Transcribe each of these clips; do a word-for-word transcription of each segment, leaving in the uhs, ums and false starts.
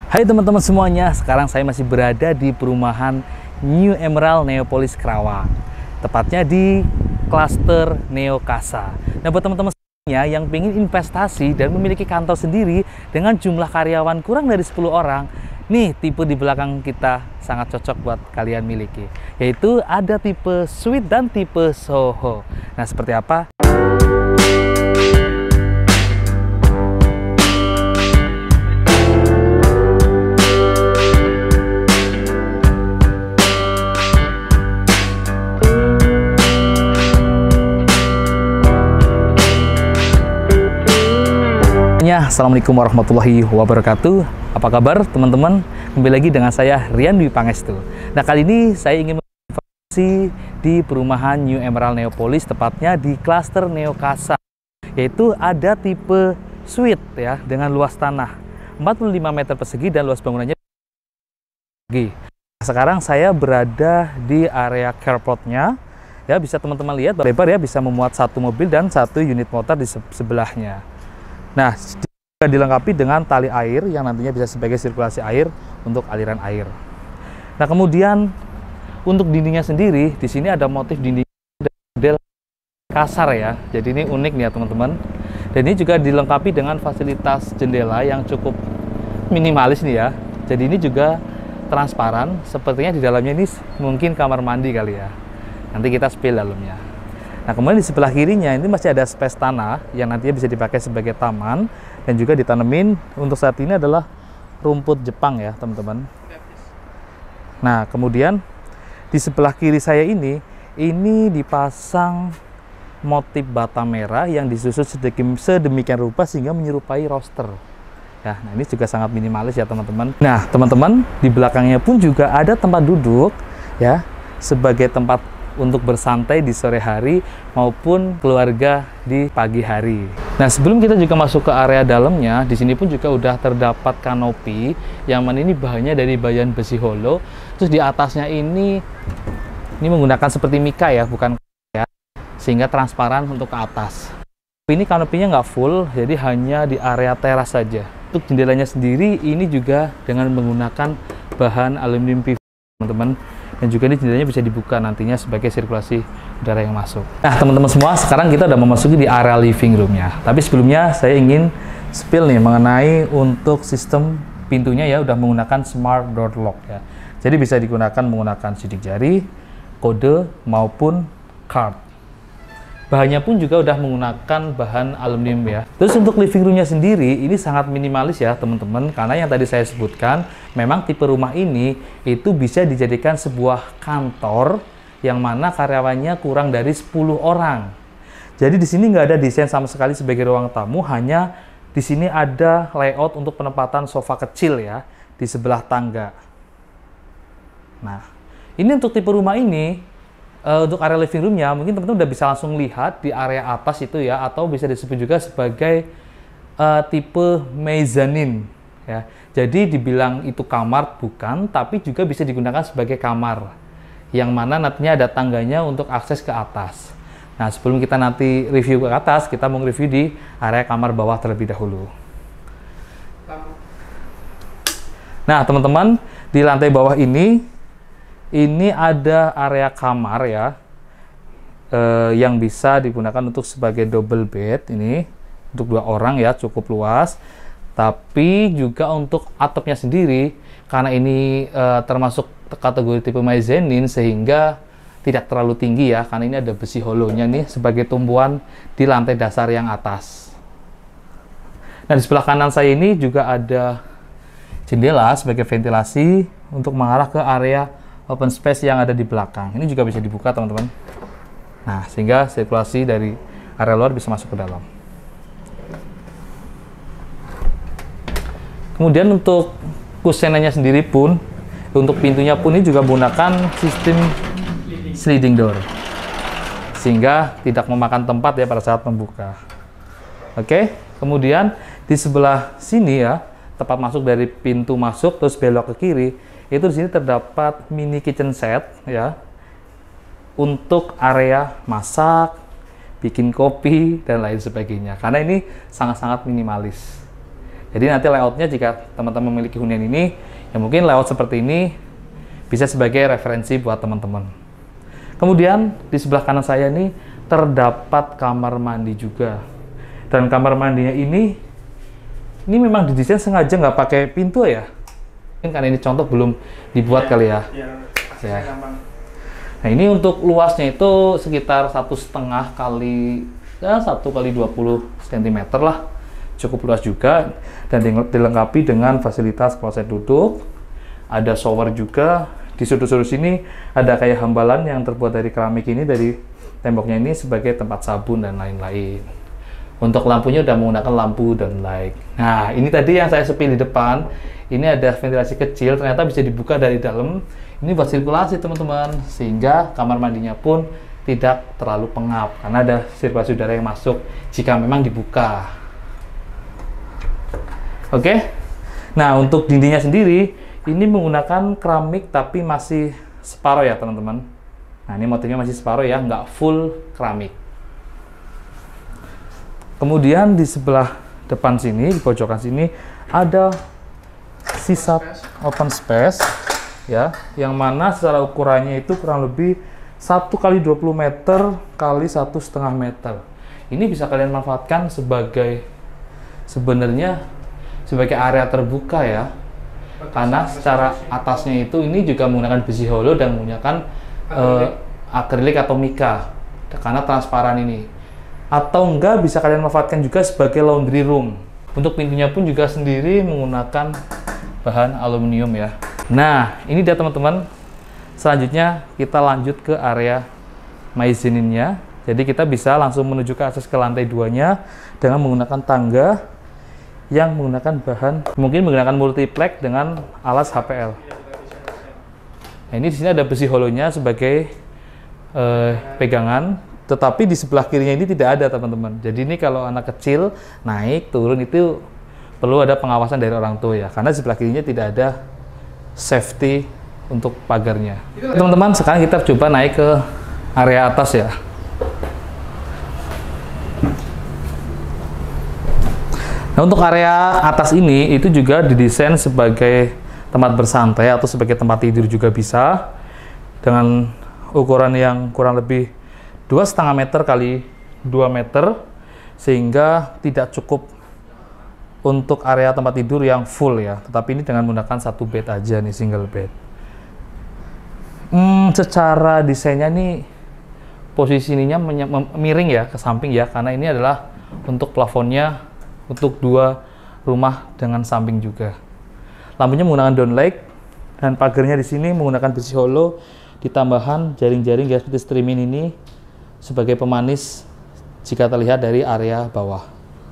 Hai teman-teman semuanya, sekarang saya masih berada di perumahan New Emerald Neopolis Kerawang, tepatnya di klaster Neokasa. Nah, buat teman-teman semuanya yang ingin investasi dan memiliki kantor sendiri dengan jumlah karyawan kurang dari sepuluh orang, nih tipe di belakang kita sangat cocok buat kalian miliki, yaitu ada tipe suite dan tipe Soho. Nah, seperti apa? Assalamualaikum warahmatullahi wabarakatuh. Apa kabar teman-teman? Kembali lagi dengan saya Rian Dwi Pangestu. Nah, kali ini saya ingin menginvestasi di perumahan New Emerald Neopolis, tepatnya di klaster Neokasa, yaitu ada tipe suite ya dengan luas tanah empat puluh lima meter persegi dan luas bangunannya. Sekarang saya berada di area carportnya. Ya, bisa teman-teman lihat lebar ya, bisa memuat satu mobil dan satu unit motor di sebelahnya. Nah, juga dilengkapi dengan tali air yang nantinya bisa sebagai sirkulasi air untuk aliran air. Nah, kemudian untuk dindingnya sendiri, di sini ada motif dinding model kasar ya. Jadi ini unik nih ya teman-teman. Dan ini juga dilengkapi dengan fasilitas jendela yang cukup minimalis nih ya. Jadi ini juga transparan. Sepertinya di dalamnya ini mungkin kamar mandi kali ya. Nanti kita spill dalamnya. Nah, kemudian di sebelah kirinya ini masih ada space tanah yang nantinya bisa dipakai sebagai taman dan juga ditanemin untuk saat ini adalah rumput Jepang ya teman-teman. Nah, kemudian di sebelah kiri saya ini ini dipasang motif bata merah yang disusun sedemikian rupa sehingga menyerupai roster. Ya, nah ini juga sangat minimalis ya teman-teman. Nah, teman-teman, di belakangnya pun juga ada tempat duduk ya sebagai tempat untuk bersantai di sore hari maupun keluarga di pagi hari. Nah, sebelum kita juga masuk ke area dalamnya, di sini pun juga udah terdapat kanopi yang mana ini bahannya dari bahan besi holo. Terus di atasnya ini ini menggunakan seperti mika ya, bukan ya, sehingga transparan untuk ke atas. Ini kanopinya nggak full, jadi hanya di area teras saja. Untuk jendelanya sendiri ini juga dengan menggunakan bahan aluminium P V C, teman-teman. Dan juga ini jendelanya bisa dibuka nantinya sebagai sirkulasi udara yang masuk. Nah, teman-teman semua, sekarang kita udah memasuki di area living room-nya. Tapi sebelumnya saya ingin spill nih mengenai untuk sistem pintunya ya, udah menggunakan smart door lock ya. Jadi bisa digunakan menggunakan sidik jari, kode maupun card. Bahannya pun juga udah menggunakan bahan aluminium ya. Terus untuk living room-nya sendiri ini sangat minimalis ya teman-teman, karena yang tadi saya sebutkan memang tipe rumah ini itu bisa dijadikan sebuah kantor yang mana karyawannya kurang dari sepuluh orang. Jadi di sini nggak ada desain sama sekali sebagai ruang tamu, hanya di sini ada layout untuk penempatan sofa kecil ya di sebelah tangga. Nah, ini untuk tipe rumah ini. Uh, untuk area living room-nya, mungkin teman-teman udah bisa langsung lihat di area atas itu ya, atau bisa disebut juga sebagai uh, tipe mezzanine ya. Jadi dibilang itu kamar bukan, tapi juga bisa digunakan sebagai kamar yang mana nantinya ada tangganya untuk akses ke atas. Nah, sebelum kita nanti review ke atas, kita mau review di area kamar bawah terlebih dahulu. Nah, teman-teman, di lantai bawah ini ini ada area kamar ya, eh, yang bisa digunakan untuk sebagai double bed. Ini untuk dua orang ya, cukup luas. Tapi juga untuk atapnya sendiri, karena ini eh, termasuk kategori tipe mezzanine sehingga tidak terlalu tinggi ya, karena ini ada besi holonya nih sebagai tumpuan di lantai dasar yang atas. Nah, di sebelah kanan saya ini juga ada jendela sebagai ventilasi untuk mengarah ke area open space yang ada di belakang. Ini juga bisa dibuka teman-teman. Nah, sehingga sirkulasi dari area luar bisa masuk ke dalam. Kemudian untuk kusenanya sendiri pun, untuk pintunya pun ini juga menggunakan sistem sliding door, sehingga tidak memakan tempat ya pada saat membuka. Oke, kemudian di sebelah sini ya, tepat masuk dari pintu masuk terus belok ke kiri, itu di sini terdapat mini kitchen set ya untuk area masak, bikin kopi dan lain sebagainya. Karena ini sangat-sangat minimalis. Jadi nanti layoutnya jika teman-teman memiliki hunian ini, ya mungkin layout seperti ini bisa sebagai referensi buat teman-teman. Kemudian di sebelah kanan saya ini terdapat kamar mandi juga. Dan kamar mandinya ini, ini memang didesain sengaja nggak pakai pintu ya. Mungkin karena ini contoh belum dibuat ya, kali ya. Ya, ya. Nah ini untuk luasnya itu sekitar satu setengah kali ya satu kali dua puluh sentimeter lah, cukup luas juga, dan dilengkapi dengan fasilitas kloset duduk, ada shower juga. Di sudut-sudut sini ada kayak hambalan yang terbuat dari keramik ini, dari temboknya ini sebagai tempat sabun dan lain-lain. Untuk lampunya udah menggunakan lampu down light. Nah ini tadi yang saya sepi di depan, ini ada ventilasi kecil, ternyata bisa dibuka dari dalam. Ini buat sirkulasi teman-teman, sehingga kamar mandinya pun tidak terlalu pengap karena ada sirkulasi udara yang masuk jika memang dibuka. Oke. Nah untuk dindingnya sendiri ini menggunakan keramik tapi masih separuh ya teman-teman. Nah ini motifnya masih separuh ya, nggak full keramik. Kemudian di sebelah depan sini, di pojokan sini ada sisa open space ya, yang mana secara ukurannya itu kurang lebih satu kali dua puluh meter kali satu setengah meter. Ini bisa kalian manfaatkan sebagai sebenarnya sebagai area terbuka ya, karena secara atasnya itu ini juga menggunakan besi hollow dan menggunakan akrilik, uh, akrilik atau mika karena transparan ini. Atau enggak bisa kalian manfaatkan juga sebagai laundry room. Untuk pintunya pun juga sendiri menggunakan bahan aluminium ya. Nah ini dia teman-teman, selanjutnya kita lanjut ke area mezzanine-nya. Jadi kita bisa langsung menuju ke akses ke lantai duanya dengan menggunakan tangga yang menggunakan bahan, mungkin menggunakan multiplex dengan alas H P L. Nah, ini di sini ada besi hollow-nya sebagai eh, pegangan, tetapi di sebelah kirinya ini tidak ada teman-teman. Jadi ini kalau anak kecil naik turun itu perlu ada pengawasan dari orang tua ya, karena di sebelah kirinya tidak ada safety untuk pagarnya. Teman-teman, sekarang kita coba naik ke area atas ya. Nah, untuk area atas ini itu juga didesain sebagai tempat bersantai atau sebagai tempat tidur juga bisa, dengan ukuran yang kurang lebih dua setengah meter kali dua meter, sehingga tidak cukup untuk area tempat tidur yang full ya, tetapi ini dengan menggunakan satu bed aja nih, single bed. Hmm, secara desainnya nih posisinya miring ya ke samping ya, karena ini adalah untuk plafonnya untuk dua rumah dengan samping juga. Lampunya menggunakan downlight dan pagarnya di sini menggunakan besi hollow, ditambahan jaring-jaring gas putih streaming ini sebagai pemanis jika terlihat dari area bawah.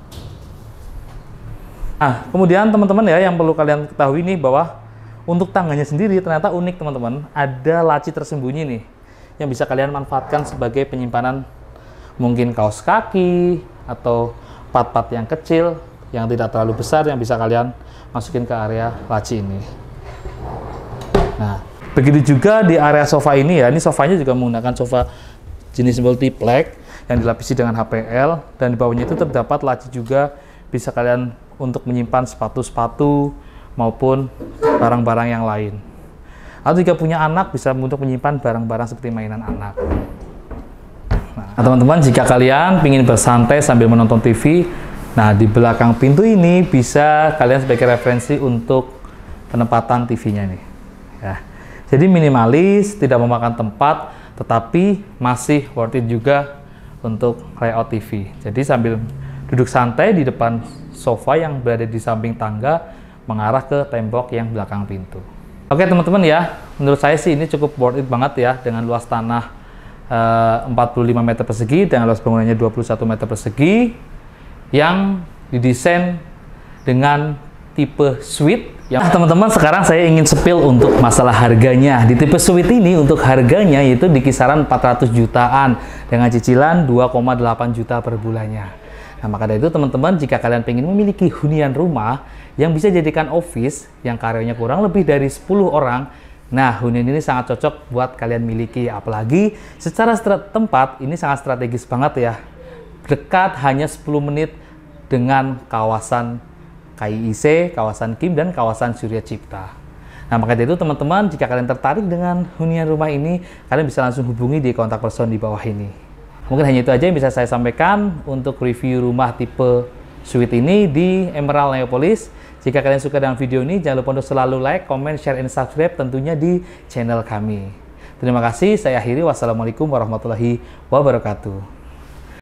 Nah, kemudian teman-teman ya, yang perlu kalian ketahui nih bahwa untuk tangganya sendiri ternyata unik teman-teman. Ada laci tersembunyi nih yang bisa kalian manfaatkan sebagai penyimpanan mungkin kaos kaki atau part-part yang kecil yang tidak terlalu besar yang bisa kalian masukin ke area laci ini. Nah, begitu juga di area sofa ini ya. Ini sofanya juga menggunakan sofa jenis multiplex yang dilapisi dengan H P L, dan di bawahnya itu terdapat laci juga, bisa kalian untuk menyimpan sepatu-sepatu maupun barang-barang yang lain. Atau jika punya anak bisa untuk menyimpan barang-barang seperti mainan anak. Nah, teman-teman, jika kalian ingin bersantai sambil menonton T V, nah di belakang pintu ini bisa kalian sebagai referensi untuk penempatan T V-nya nih. Ya. Jadi minimalis, tidak memakan tempat, tetapi masih worth it juga untuk layout T V. Jadi sambil duduk santai di depan sofa yang berada di samping tangga mengarah ke tembok yang belakang pintu. Oke teman-teman ya, menurut saya sih ini cukup worth it banget ya, dengan luas tanah empat puluh lima meter persegi dengan luas bangunannya dua puluh satu meter persegi yang didesain dengan tipe suite. Nah teman-teman, sekarang saya ingin spill untuk masalah harganya. Di tipe suite ini untuk harganya itu di kisaran empat ratus jutaan dengan cicilan dua koma delapan juta per bulannya. Nah maka dari itu teman-teman, jika kalian ingin memiliki hunian rumah yang bisa dijadikan office yang karyanya kurang lebih dari sepuluh orang, nah, hunian ini sangat cocok buat kalian miliki, apalagi secara tempat ini sangat strategis banget ya. Dekat hanya sepuluh menit dengan kawasan K I I C, kawasan Kim, dan kawasan Surya Cipta. Nah, maka dari itu teman-teman, jika kalian tertarik dengan hunian rumah ini, kalian bisa langsung hubungi di kontak person di bawah ini. Mungkin hanya itu aja yang bisa saya sampaikan untuk review rumah tipe suite ini di Emerald Neopolis. Jika kalian suka dengan video ini, jangan lupa untuk selalu like, comment, share, and subscribe tentunya di channel kami. Terima kasih, saya akhiri. Wassalamualaikum warahmatullahi wabarakatuh.